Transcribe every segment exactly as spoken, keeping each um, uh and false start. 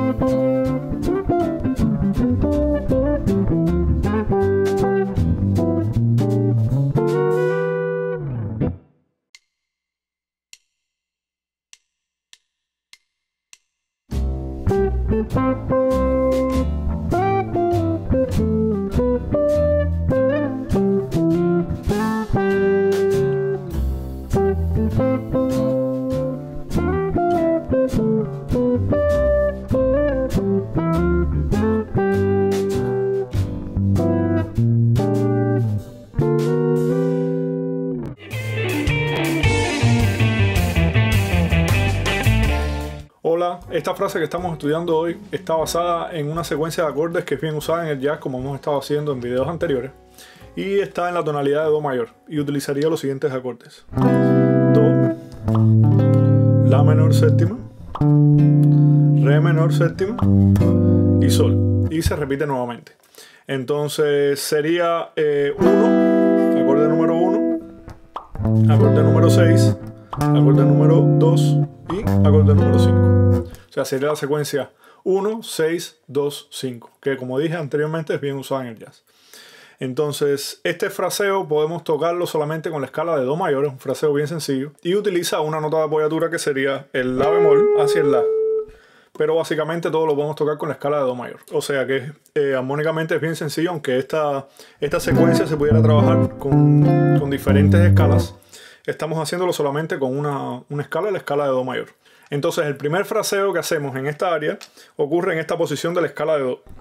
Hola, esta frase que estamos estudiando hoy está basada en una secuencia de acordes que es bien usada en el jazz, como hemos estado haciendo en videos anteriores, y está en la tonalidad de Do mayor y utilizaría los siguientes acordes: Do, La menor séptima, Re menor séptima y Sol, y se repite nuevamente. Entonces sería eh, uno, acorde número uno, acorde número seis, acorde número dos y acorde número cinco. O sea, sería la secuencia uno, seis, dos, cinco, que como dije anteriormente es bien usada en el jazz. Entonces, este fraseo podemos tocarlo solamente con la escala de Do mayor, es un fraseo bien sencillo, y utiliza una nota de apoyatura que sería el La bemol hacia el La. Pero básicamente todo lo podemos tocar con la escala de Do mayor. O sea que eh, armónicamente es bien sencillo, aunque esta, esta secuencia se pudiera trabajar con, con diferentes escalas. Estamos haciéndolo solamente con una, una escala, la escala de Do mayor. Entonces el primer fraseo que hacemos en esta área ocurre en esta posición de la escala de Do.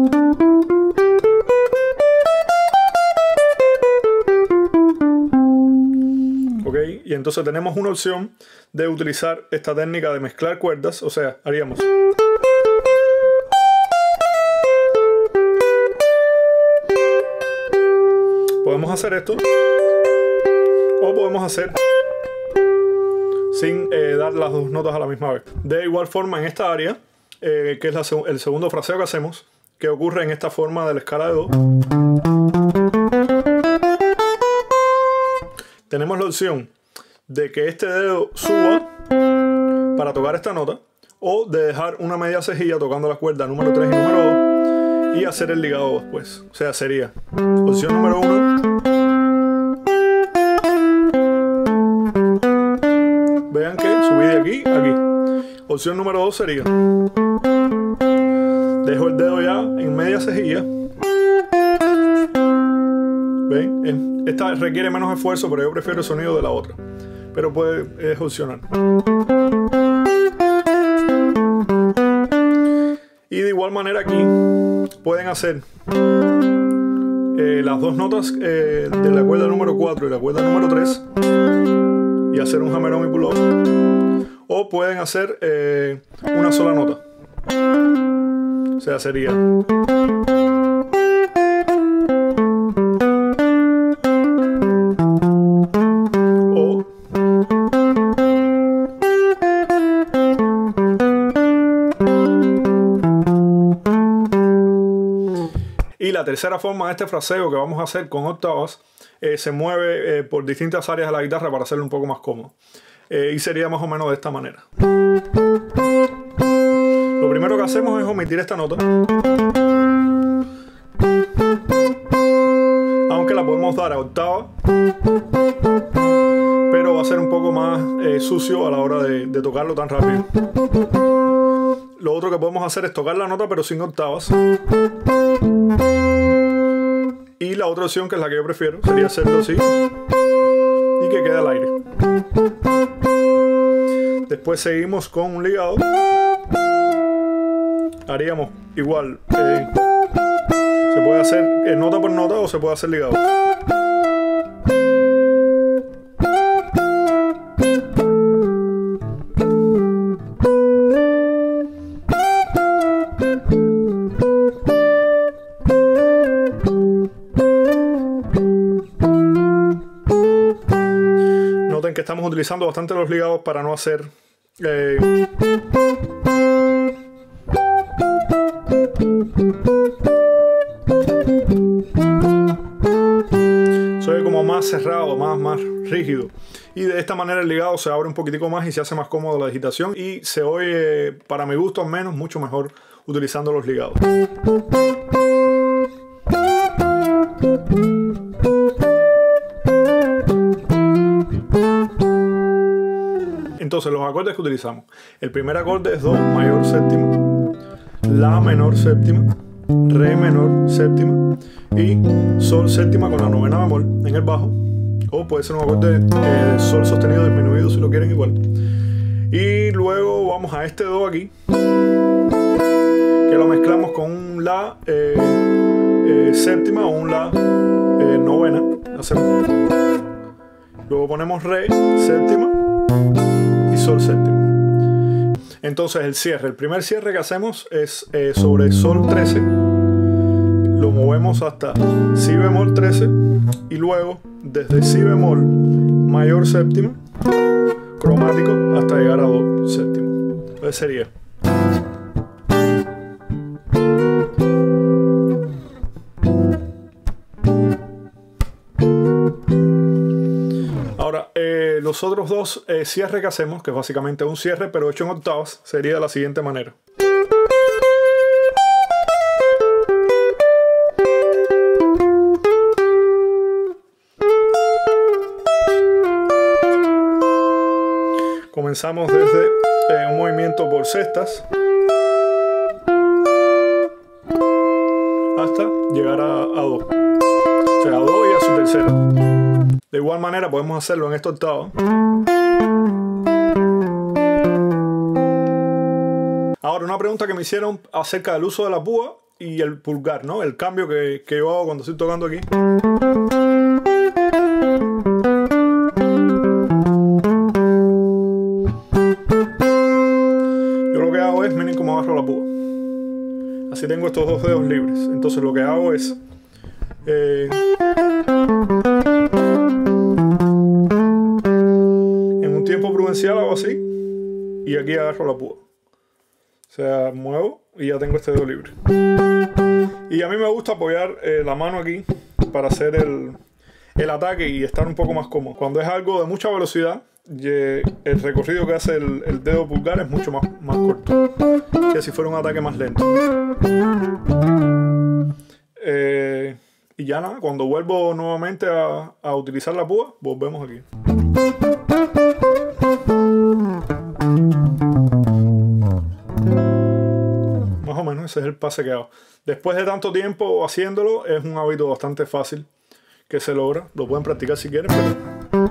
¿Ok? Y entonces tenemos una opción de utilizar esta técnica de mezclar cuerdas. O sea, haríamos... Podemos hacer esto. O podemos hacer sin eh, dar las dos notas a la misma vez. De igual forma en esta área, eh, que es la, el segundo fraseo que hacemos, que ocurre en esta forma de la escala de Do, tenemos la opción de que este dedo suba para tocar esta nota, o de dejar una media cejilla tocando la cuerda número tres y número dos y hacer el ligado después. O sea, sería opción número uno. Vean que subí de aquí a aquí. Opción número dos sería: dejo el dedo ya en media cejilla. ¿Ven? Esta requiere menos esfuerzo, pero yo prefiero el sonido de la otra. Pero puede, es opcional. Y de igual manera aquí pueden hacer eh, las dos notas eh, de la cuerda número cuatro y la cuerda número tres y hacer un hammer-on y pull-off, o pueden hacer eh, una sola nota. O sea, sería o y la tercera forma de este fraseo que vamos a hacer con octavas eh, se mueve eh, por distintas áreas de la guitarra para hacerlo un poco más cómodo. Eh, y sería más o menos de esta manera. Lo primero que hacemos es omitir esta nota, aunque la podemos dar a octava, pero va a ser un poco más eh, sucio a la hora de, de tocarlo tan rápido. Lo otro que podemos hacer es tocar la nota pero sin octavas. Y la otra opción, que es la que yo prefiero, sería hacerlo así y que quede al aire. Después seguimos con un ligado. Haríamos igual. Eh, se puede hacer eh, nota por nota o se puede hacer ligado. Noten que estamos utilizando bastante los ligados para no hacer eh, soy como más cerrado, más, más rígido. Y de esta manera el ligado se abre un poquitico más y se hace más cómodo la digitación y se oye, para mi gusto al menos, mucho mejor utilizando los ligados. Entonces los acordes que utilizamos. El primer acorde es Do mayor séptima, La menor séptima, Re menor séptima y Sol séptima con la novena bemol en el bajo. O puede ser un acorde de eh, Sol sostenido disminuido si lo quieren igual. Y luego vamos a este Do aquí, que lo mezclamos con un La eh, eh, séptima o un La eh, novena. Hacemos. Luego ponemos Re séptima y Sol séptima. Entonces el cierre, el primer cierre que hacemos es eh, sobre Sol trece, lo movemos hasta Si bemol trece y luego desde Si bemol mayor séptima cromático hasta llegar a Do séptima. Entonces sería ahora, eh, los otros dos eh, cierres que hacemos, que es básicamente un cierre pero hecho en octavas, sería de la siguiente manera. Comenzamos desde eh, un movimiento por sextas hasta llegar a, a Do. O sea, a Do y a su tercera. De igual manera podemos hacerlo en esta octava. Ahora, una pregunta que me hicieron acerca del uso de la púa y el pulgar, ¿no? El cambio que, que yo hago cuando estoy tocando aquí. Yo lo que hago es, miren cómo agarro la púa. Así tengo estos dos dedos libres. Entonces lo que hago es... Eh, tiempo prudencial hago así y aquí agarro la púa, o sea, muevo y ya tengo este dedo libre. Y a mí me gusta apoyar eh, la mano aquí para hacer el, el ataque y estar un poco más cómodo. Cuando es algo de mucha velocidad, el recorrido que hace el, el dedo pulgar es mucho más, más corto que si fuera un ataque más lento. Eh, y ya nada, cuando vuelvo nuevamente a, a utilizar la púa, volvemos aquí. Más o menos ese es el pase que hago. Después de tanto tiempo haciéndolo, es un hábito bastante fácil que se logra. Lo pueden practicar si quieren, pero...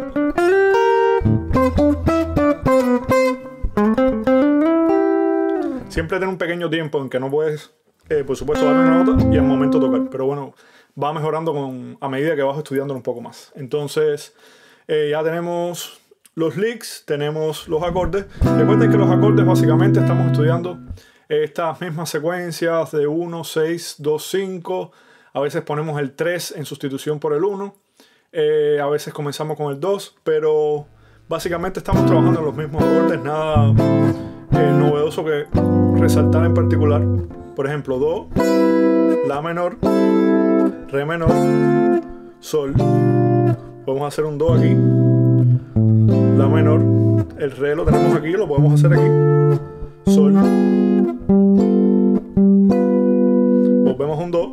siempre tiene un pequeño tiempo en que no puedes, eh, por supuesto, dar una nota y al momento tocar. Pero bueno, va mejorando con, a medida que vas estudiándolo un poco más. Entonces, eh, ya tenemos los licks, tenemos los acordes. Recuerden que los acordes básicamente estamos estudiando estas mismas secuencias de uno, seis, dos, cinco. A veces ponemos el tres en sustitución por el uno. Eh, a veces comenzamos con el dos, pero básicamente estamos trabajando en los mismos acordes, nada eh, novedoso que resaltar en particular. Por ejemplo, Do, La menor, Re menor, Sol. Podemos hacer un Do aquí, La menor, el Re lo tenemos aquí, lo podemos hacer aquí, Sol, volvemos un Do,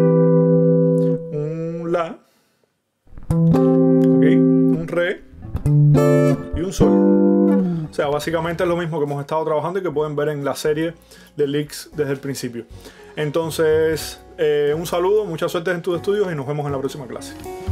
un La, okay, un Re y un Sol. O sea, básicamente es lo mismo que hemos estado trabajando y que pueden ver en la serie de licks desde el principio. Entonces, eh, un saludo, mucha suerte en tus estudios y nos vemos en la próxima clase.